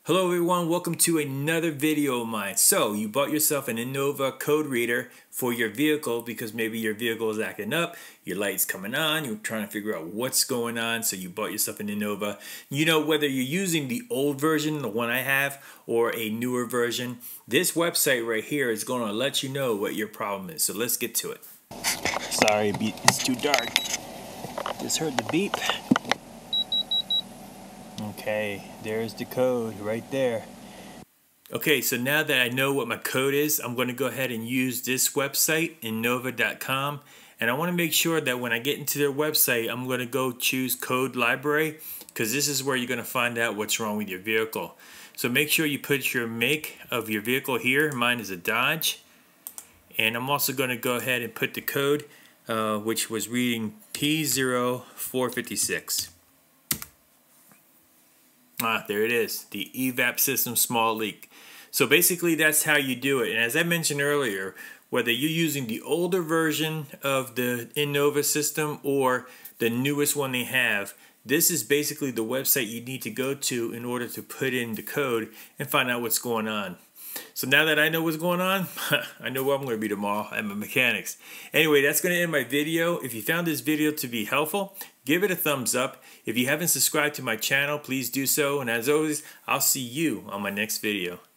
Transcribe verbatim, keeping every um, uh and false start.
Hello everyone, welcome to another video of mine. So you bought yourself an Innova Code Reader for your vehicle because maybe your vehicle is acting up, your light's coming on, you're trying to figure out what's going on, so you bought yourself an Innova. You know, whether you're using the old version, the one I have, or a newer version, this website right here is going to let you know what your problem is. So let's get to it. Sorry, it's too dark. Just heard the beep. Okay, there's the code right there. Okay, so now that I know what my code is, I'm going to go ahead and use this website, innova dot com, and I want to make sure that when I get into their website, I'm going to go choose Code Library, because this is where you're going to find out what's wrong with your vehicle. So make sure you put your make of your vehicle here. Mine is a Dodge, and I'm also going to go ahead and put the code, uh, which was reading P zero four five six. Ah, there it is, the E V A P system small leak. So basically that's how you do it. And as I mentioned earlier, whether you're using the older version of the Innova system or the newest one they have, this is basically the website you need to go to in order to put in the code and find out what's going on. So now that I know what's going on, I know where I'm going to be tomorrow at my mechanics. Anyway, that's going to end my video. If you found this video to be helpful, give it a thumbs up. If you haven't subscribed to my channel, please do so. And as always, I'll see you on my next video.